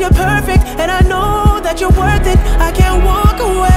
you're perfect, and I know that you're worth it. I can't walk away.